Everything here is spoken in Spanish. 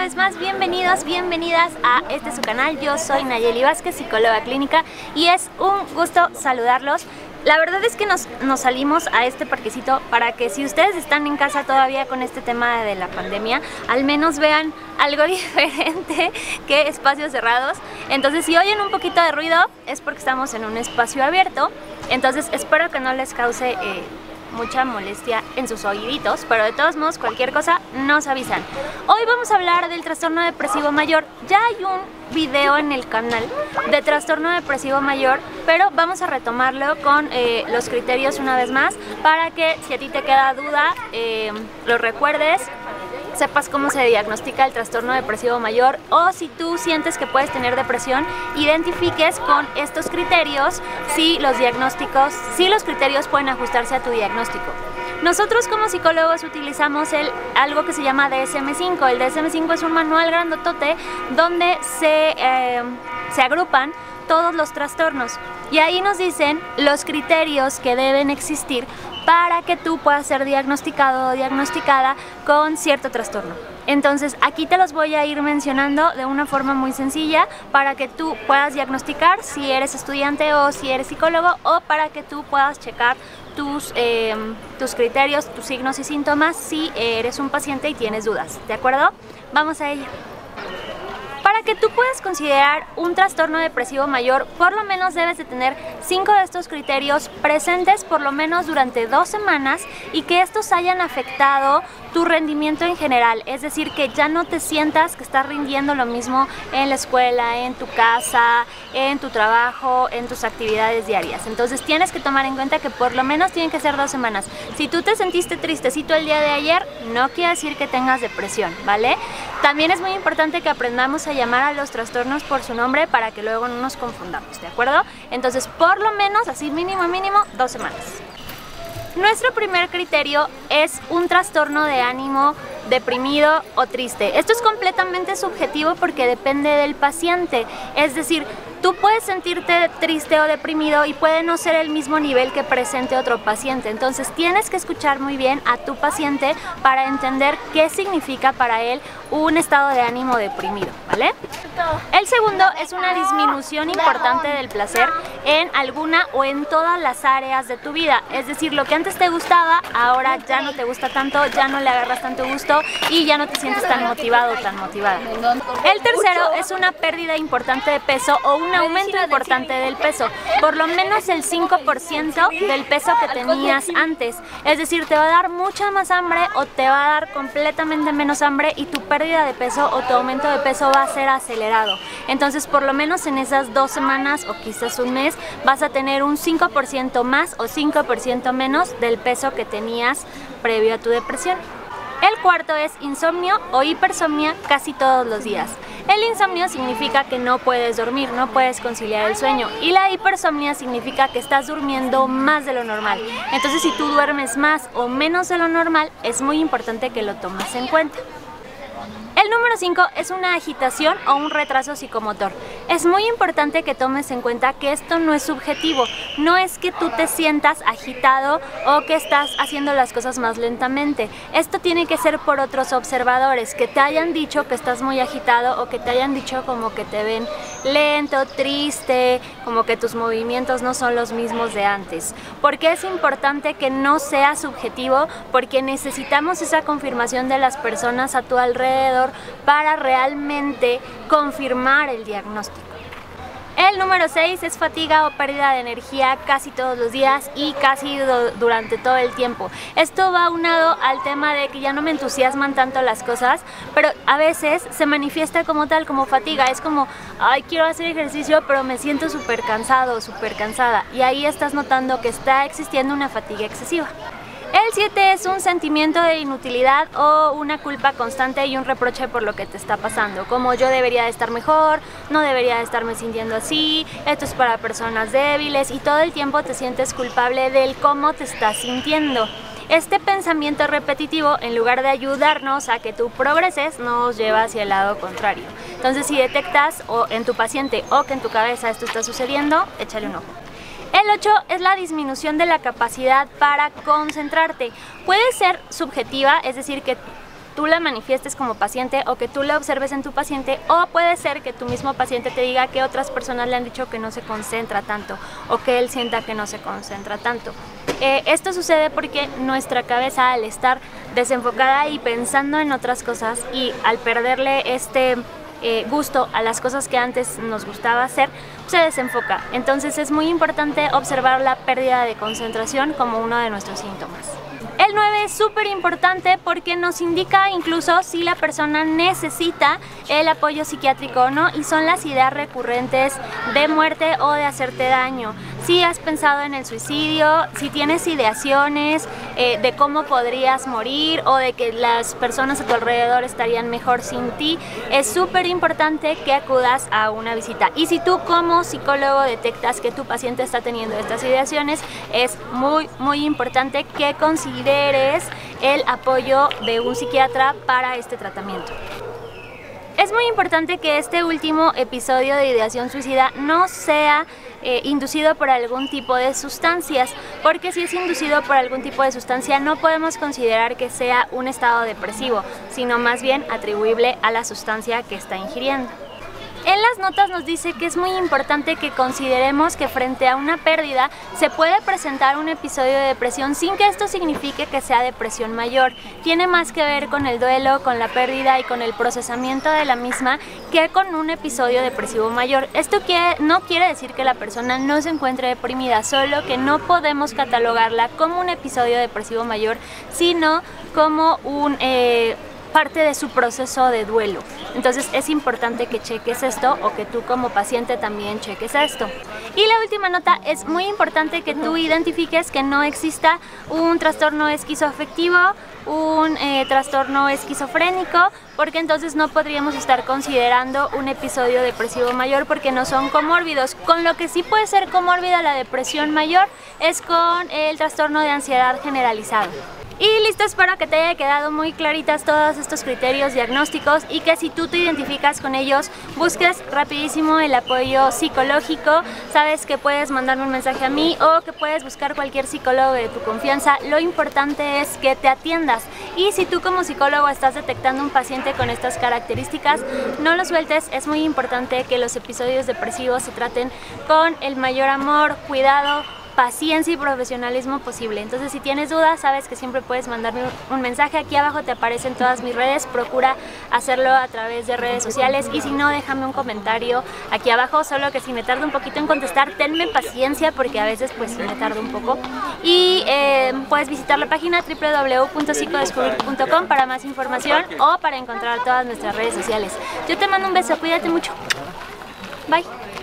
vez más, bienvenidos, bienvenidas a su canal. Yo soy Nayeli Vázquez, psicóloga clínica, y es un gusto saludarlos. La verdad es que nos salimos a este parquecito para que si ustedes están en casa todavía con este tema de la pandemia, al menos vean algo diferente que espacios cerrados. Entonces si oyen un poquito de ruido es porque estamos en un espacio abierto, entonces espero que no les cause mucha molestia en sus oíditos, pero de todos modos cualquier cosa nos avisan. Hoy vamos a hablar del trastorno depresivo mayor. Ya hay un video en el canal de trastorno depresivo mayor, pero vamos a retomarlo con los criterios una vez más para que si a ti te queda duda lo recuerdes, sepas cómo se diagnostica el trastorno depresivo mayor, o si tú sientes que puedes tener depresión, identifiques con estos criterios si los criterios pueden ajustarse a tu diagnóstico. Nosotros como psicólogos utilizamos algo que se llama DSM-5. El DSM-5 es un manual grandotote donde se agrupan todos los trastornos y ahí nos dicen los criterios que deben existir para que tú puedas ser diagnosticado o diagnosticada con cierto trastorno. Entonces aquí te los voy a ir mencionando de una forma muy sencilla para que tú puedas diagnosticar si eres estudiante o si eres psicólogo, o para que tú puedas checar tus criterios, tus signos y síntomas si eres un paciente y tienes dudas. ¿De acuerdo? Vamos a ello. Para que tú puedas considerar un trastorno depresivo mayor, por lo menos debes de tener 5 de estos criterios presentes por lo menos durante 2 semanas y que estos hayan afectado tu rendimiento en general, es decir, que ya no te sientas que estás rindiendo lo mismo en la escuela, en tu casa, en tu trabajo, en tus actividades diarias. Entonces tienes que tomar en cuenta que por lo menos tienen que ser 2 semanas. Si tú te sentiste tristecito el día de ayer, no quiere decir que tengas depresión, ¿vale? También es muy importante que aprendamos a llamar a los trastornos por su nombre para que luego no nos confundamos, ¿de acuerdo? Entonces por lo menos, así mínimo, 2 semanas. Nuestro primer criterio es un trastorno de ánimo deprimido o triste. Esto es completamente subjetivo porque depende del paciente, es decir, tú puedes sentirte triste o deprimido y puede no ser el mismo nivel que presente otro paciente. Entonces tienes que escuchar muy bien a tu paciente para entender qué significa para él un estado de ánimo deprimido, ¿vale? El segundo es una disminución importante del placer en alguna o en todas las áreas de tu vida. Es decir, lo que antes te gustaba, ahora ya no te gusta tanto, ya no le agarras tanto gusto y ya no te sientes tan motivado o tan motivada. El tercero es una pérdida importante de peso o un aumento importante del peso, por lo menos el 5% del peso que tenías antes. Es decir, te va a dar mucha más hambre o te va a dar completamente menos hambre y tu pérdida de peso o tu aumento de peso va a ser acelerado. Entonces, por lo menos en esas 2 semanas o quizás un mes vas a tener un 5% más o 5% menos del peso que tenías previo a tu depresión. El cuarto es insomnio o hipersomnia casi todos los días. El insomnio significa que no puedes dormir, no puedes conciliar el sueño, y la hipersomnia significa que estás durmiendo más de lo normal. Entonces, si tú duermes más o menos de lo normal, es muy importante que lo tomes en cuenta. El número 5 es una agitación o un retraso psicomotor. Es muy importante que tomes en cuenta que esto no es subjetivo, no es que tú te sientas agitado o que estás haciendo las cosas más lentamente. Esto tiene que ser por otros observadores, que te hayan dicho que estás muy agitado o que te hayan dicho como que te ven lento, triste, como que tus movimientos no son los mismos de antes. Porque es importante que no sea subjetivo, porque necesitamos esa confirmación de las personas a tu alrededor para realmente confirmar el diagnóstico. El número 6 es fatiga o pérdida de energía casi todos los días y casi durante todo el tiempo. Esto va aunado al tema de que ya no me entusiasman tanto las cosas, pero a veces se manifiesta como tal, como fatiga. Es como, ay, quiero hacer ejercicio, pero me siento súper cansado o súper cansada. Y ahí estás notando que está existiendo una fatiga excesiva. El 7 es un sentimiento de inutilidad o una culpa constante y un reproche por lo que te está pasando, como yo debería de estar mejor, no debería de estarme sintiendo así, esto es para personas débiles, y todo el tiempo te sientes culpable del cómo te estás sintiendo. Este pensamiento repetitivo, en lugar de ayudarnos a que tú progreses, nos lleva hacia el lado contrario. Entonces, si detectas o en tu paciente o que en tu cabeza esto está sucediendo, échale un ojo. El 8 es la disminución de la capacidad para concentrarte. Puede ser subjetiva, es decir, que tú la manifiestes como paciente o que tú la observes en tu paciente, o puede ser que tu mismo paciente te diga que otras personas le han dicho que no se concentra tanto o que él sienta que no se concentra tanto. Esto sucede porque nuestra cabeza, al estar desenfocada y pensando en otras cosas y al perderle este gusto a las cosas que antes nos gustaba hacer, se desenfoca. Entonces es muy importante observar la pérdida de concentración como uno de nuestros síntomas. El 9 es súper importante porque nos indica incluso si la persona necesita el apoyo psiquiátrico o no, y son las ideas recurrentes de muerte o de hacerte daño. Si has pensado en el suicidio, si tienes ideaciones de cómo podrías morir o de que las personas a tu alrededor estarían mejor sin ti, es súper importante que acudas a una visita. Y si tú como psicólogo detectas que tu paciente está teniendo estas ideaciones, es muy importante que consideres el apoyo de un psiquiatra para este tratamiento. Es muy importante que este último episodio de ideación suicida no sea inducido por algún tipo de sustancias, porque si es inducido por algún tipo de sustancia no podemos considerar que sea un estado depresivo, sino más bien atribuible a la sustancia que está ingiriendo. En las notas nos dice que es muy importante que consideremos que frente a una pérdida se puede presentar un episodio de depresión sin que esto signifique que sea depresión mayor. Tiene más que ver con el duelo, con la pérdida y con el procesamiento de la misma que con un episodio depresivo mayor. Esto no quiere decir que la persona no se encuentre deprimida, solo que no podemos catalogarla como un episodio depresivo mayor, sino como un parte de su proceso de duelo. Entonces es importante que cheques esto, o que tú como paciente también cheques esto. Y la última nota, es muy importante que tú identifiques que no exista un trastorno esquizoafectivo, un trastorno esquizofrénico, porque entonces no podríamos estar considerando un episodio depresivo mayor porque no son comórbidos. Con lo que sí puede ser comórbida la depresión mayor es con el trastorno de ansiedad generalizado. Y listo, espero que te haya quedado muy claritas todos estos criterios diagnósticos y que si tú te identificas con ellos, busques rapidísimo el apoyo psicológico. Sabes que puedes mandarme un mensaje a mí o que puedes buscar cualquier psicólogo de tu confianza. Lo importante es que te atiendas, y si tú como psicólogo estás detectando un paciente con estas características, no lo sueltes. Es muy importante que los episodios depresivos se traten con el mayor amor, cuidado, paciencia y profesionalismo posible. Entonces, si tienes dudas, sabes que siempre puedes mandarme un mensaje. Aquí abajo te aparecen todas mis redes. Procura hacerlo a través de redes sociales, y si no, déjame un comentario aquí abajo. Solo que si me tardo un poquito en contestar, tenme paciencia porque a veces pues sí me tardo un poco. Y puedes visitar la página www.psicodescubrir.com para más información o para encontrar todas nuestras redes sociales. Yo te mando un beso, cuídate mucho. Bye.